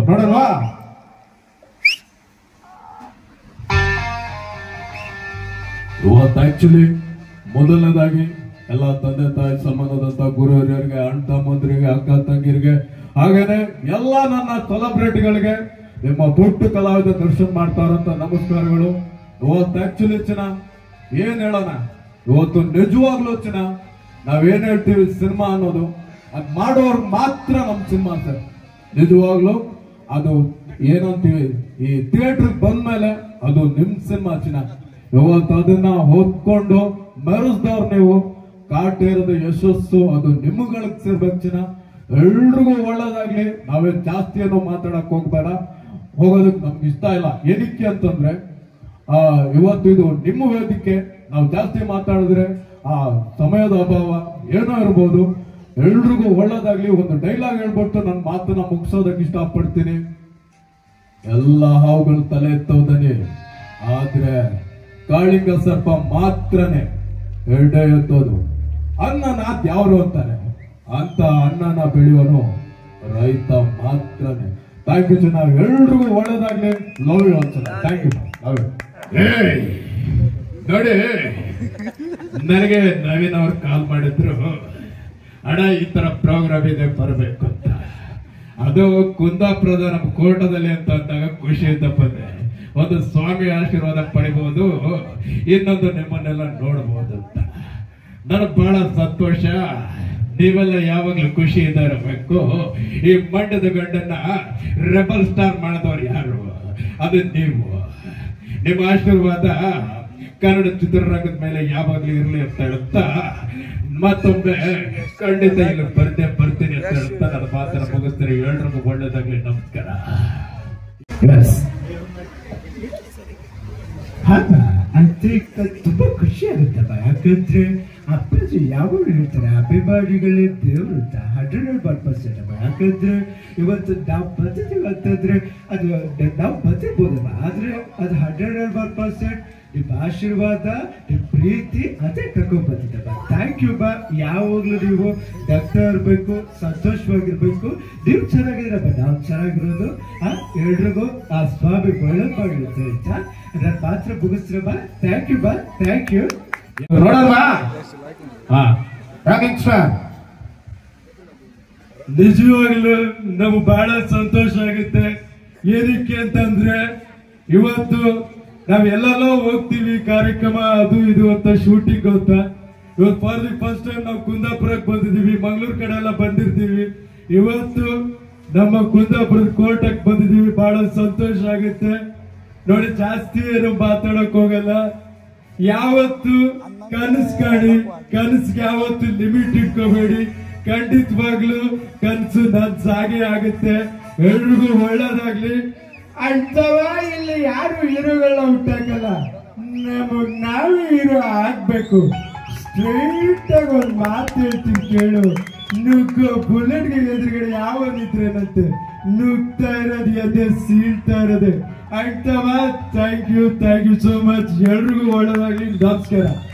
ನೋಡಲ್ವಾ? ಇವತ್ತು ಆಕ್ಚುಲಿ ಮೊದಲನೇದಾಗಿ ಎಲ್ಲ ತಂದೆ ತಾಯಿ ಸಂಬಂಧದಂತ ಗುರು ಹಿರಿಯರಿಗೆ, ಅಣ್ಣ ತಮ್ಮಂದ್ರಿಗೆ, ಅಕ್ಕ ತಂಗಿರಿಗೆ, ಹಾಗೇನೆ ಎಲ್ಲ ನನ್ನ ಸೆಲೆಬ್ರಿಟಿಗಳಿಗೆ, ನಿಮ್ಮ ಪುಟ್ಟ ಕಲಾವಿದ ದರ್ಶನ ಮಾಡ್ತಾರಂತ ನಮಸ್ಕಾರಗಳು. ಇವತ್ತು ಆಕ್ಚುಲಿ ಚಿನ್ನ ಏನ್ ಹೇಳೋಣ, ಇವತ್ತು ನಿಜವಾಗ್ಲೂ ಚಿನ್ನ ನಾವೇನ್ ಹೇಳ್ತೀವಿ ಸಿನಿಮಾ ಅನ್ನೋದು ಅದ್ ಮಾಡೋರ್ ಮಾತ್ರ ನಮ್ ಸಿನಿಮಾ ಸರ್. ನಿಜವಾಗ್ಲು ಅದು ಏನಂತೀವಿ, ಈ ಥಿಯೇಟರ್ ಬಂದ್ಮೇಲೆ ಅದು ನಿಮ್ ಸಿನಿಮಾ ಚಿನ್ನ. ಇವತ್ತು ಅದನ್ನ ಹೊತ್ಕೊಂಡು ಮೆರೆಸ್ದವ್ರು ನೀವು. ಕಾಟೇರದ ಯಶಸ್ಸು ಅದು ನಿಮ್ಗಳಿಗೆ ಸೇರ್ಬೇಕು ಚಿನ್ನ. ಎಲ್ರಿಗೂ ಒಳ್ಳೇದಾಗ್ಲಿ. ನಾವೇನ್ ಜಾಸ್ತಿ ಏನೋ ಮಾತಾಡಕ್ ಹೋಗ್ಬೇಡ, ಹೋಗೋದಕ್ಕೆ ನಮ್ಗೆ ಇಷ್ಟ ಇಲ್ಲ. ಏನಕ್ಕೆ ಅಂತಂದ್ರೆ ಇವತ್ತು ಇದು ನಿಮ್ಮ ವೇದಿಕೆ. ನಾವು ಜಾಸ್ತಿ ಮಾತಾಡಿದ್ರೆ ಆ ಸಮಯದ ಅಭಾವ ಏನೋ ಇರ್ಬೋದು. ಎಲ್ರಿಗೂ ಒಳ್ಳೇದಾಗ್ಲಿ. ಒಂದು ಡೈಲಾಗ್ ಹೇಳ್ಬಿಟ್ಟು ನನ್ನ ಮಾತನ್ನ ಮುಗಿಸೋದಕ್ಕೆ ಇಷ್ಟಪಡ್ತೀನಿ. ಎಲ್ಲ ಹಾವುಗಳು ತಲೆ ಎತ್ತೋದನಿ, ಆದ್ರೆ ಕಾಳಿಂಗ ಸರ್ಪ ಮಾತ್ರನೇ ಎರಡೇ ಎತ್ತೋದು. ಅನ್ನನಾಥ್ ಯಾರು ಅಂತಾರೆ, ಅಂತ ಅನ್ನನ ಬೆಳೆಯೋನು ರೈತ ಮಾತ್ರನೇ. ಥ್ಯಾಂಕ್ ಯು ಜನ, ಎಲ್ರಿಗೂ ಒಳ್ಳೇದಾಗ್ಲಿ. ಲವ್ ಯು ಅನ್ಸಲ್ಲ. Thank you. Love you. ನೋಡಿ, ನನಗೆ ನವೀನ್ ಅವ್ರು ಕಾಲ್ ಮಾಡಿದ್ರು, ಅಣ್ಣ ಈ ತರ ಪ್ರೋಗ್ರಾಮ್ ಇದೆ ಬರಬೇಕು ಅಂತ. ಅದು ಕುಂದಾಪುರದ ನಮ್ಮ ಕೋಟದಲ್ಲಿ ಅಂತ ಅಂದಾಗ ಖುಷಿಯಿಂದ ಬಂದೆ. ಒಂದು ಸ್ವಾಮಿ ಆಶೀರ್ವಾದ ಪಡಿಬಹುದು, ಇನ್ನೊಂದು ನಿಮ್ಮನ್ನೆಲ್ಲ ನೋಡಬಹುದು ಅಂತ. ನನಗೆ ಬಹಳ ಸಂತೋಷ. ನೀವೆಲ್ಲ ಯಾವಾಗ್ಲೂ ಖುಷಿಯಿಂದ ಇರಬೇಕು. ಈ ಮಂಡ್ಯದ ಗಂಡನ್ನ ರೆಬಲ್ ಸ್ಟಾರ್ ಮಾಡಿದವ್ರು ಯಾರು? ಅದು ನೀವು. ನಿಮ್ಮ ಆಶೀರ್ವಾದ ಕನ್ನಡ ಚಿತ್ರರಂಗದ ಮೇಲೆ ಯಾವಾಗ್ಲೂ ಇರ್ಲಿ ಅಂತ ಹೇಳುತ್ತಾ, ಮತ್ತೊಮ್ಮೆ ಖಂಡಿತ ಇಲ್ಲಿ ಬರ್ತೀನಿ ಅಂತ ಹೇಳುತ್ತಾ ನನ್ನ ಮಾತನ್ನ ಮುಗಿಸ್ತೀನಿ. ಎಲ್ರಿಗೂ ಒಳ್ಳೇದಾಗ್ಲಿ. ನಮಸ್ಕಾರ. ಅಂತ ತುಂಬಾ ಖುಷಿ ಆಗುತ್ತಪ್ಪ. ಯಾಕಂದ್ರೆ ಅಪ್ಪಾಜಿ ಯಾವಾಗ ಹೇಳ್ತಾರೆ, ಅಭಿಮಾನಿಗಳೇ ದೇವ್ರು ಅಂತ. 100% ಅಪ್ಪ. ಯಾಕಂದ್ರೆ ಇವತ್ತು ನಾವು ಬರ್ತಿದ್ದೀವಿ ಅಂತಂದ್ರೆ ಅದು ನಾವು ಬರ್ತಿರ್ಬೋದಪ್ಪ, ಆದ್ರೆ ಅದು 100% ನಿಮ್ಮ ಆಶೀರ್ವಾದ, ನಿಮ್ಮ ಪ್ರೀತಿ ಅದೇ ಕರ್ಕೊಂಡ್ ಬರ್ತಿದ್ದಪ್ಪ. ಥ್ಯಾಂಕ್ ಯು ಬಾ. ಯಾವಾಗ್ಲೂ ನೀವು ಡಾಕ್ಟರ್ ಇರ್ಬೇಕು, ಸಂತೋಷವಾಗಿರ್ಬೇಕು. ನೀವು ಚೆನ್ನಾಗಿದ್ರಪ್ಪ, ನಾವು ಚೆನ್ನಾಗಿರೋದು. ಎಲ್ರಿಗೂ ಆ ಸ್ವಾಮಿ ಒಳ್ಳೇದ್ ಮಾಡಿರುತ್ತೆ ಅಂತ ನನ್ನ ಮಾತ್ರ ಮುಗಿಸ್ರಪ್ಪ. ಥ್ಯಾಂಕ್ ಯು ಬಾ. Thank you. ನೋಡಲ್ವಾ? ನಿಜವಾಗ್ಲೂ ನಮ್ಗೆ ಬಹಳ ಸಂತೋಷ ಆಗುತ್ತೆ. ಏನಕ್ಕೆ ಅಂತಂದ್ರೆ ಇವತ್ತು ನಾವೆಲ್ಲೋ ಹೋಗ್ತೀವಿ ಕಾರ್ಯಕ್ರಮ ಅದು ಇದು ಅಂತ, ಶೂಟಿಂಗ್ ಅಂತ. ಇವತ್ತು ಫಾರ್ ದಿ ಫಸ್ಟ್ ಟೈಮ್ ನಾವು ಕುಂದಾಪುರಕ್ಕೆ ಬಂದಿದ್ದೀವಿ. ಮಂಗಳೂರು ಕಡೆ ಎಲ್ಲ ಬಂದಿರ್ತೀವಿ. ಇವತ್ತು ನಮ್ಮ ಕುಂದಾಪುರದ ಕೋಟಕ್ಕೆ ಬಂದಿದ್ದೀವಿ. ಬಹಳ ಸಂತೋಷ ಆಗುತ್ತೆ. ನೋಡಿ, ಜಾಸ್ತಿ ಏನು ಮಾತಾಡಕ್ ಹೋಗಲ್ಲ. ಯಾವತ್ತು ಕನಸು ಕಾಣಿ, ಕನಸಿಗೆ ಯಾವತ್ತು ಲಿಮಿಟ್ ಇಟ್ಕೋಬೇಡಿ. ಖಂಡಿತವಾಗ್ಲು ಕನಸು ನನ್ಸಾಗೆ ಆಗುತ್ತೆ. ಎಲ್ರಿಗೂ ಒಳ್ಳೇದಾಗ್ಲಿ. ಅಂತವ ಇಲ್ಲಿ ಯಾರು ಹೀರೋಗಳನ್ನ ಹುಟ್ಟಾಕಲ್ಲ, ನಮಗ್ ನಾವೇ ಹೀರೋ ಆಗ್ಬೇಕು. ಸ್ಟ್ರೈಟ್ ಆಗಿ ಒಂದ್ ಮಾತು ಹೇಳ್ತೀನಿ ಕೇಳು. ನುಗ್ಗೋ ಬುಲೆಟ್ಗೆ ಎದುರುಗಡೆ ಯಾವನಿದ್ರೇನಂತೆ, ನುಗ್ತಾ ಇರೋದು ಎದೆ ಸೀಳ್ತಾ ಇರೋದೆ. ಅಂತವ ಥ್ಯಾಂಕ್ ಯು ಸೋ ಮಚ್. ಎಲ್ರಿಗೂ ಒಳ್ಳೇದಾಗ್ಲಿ. ನಮಸ್ಕಾರ.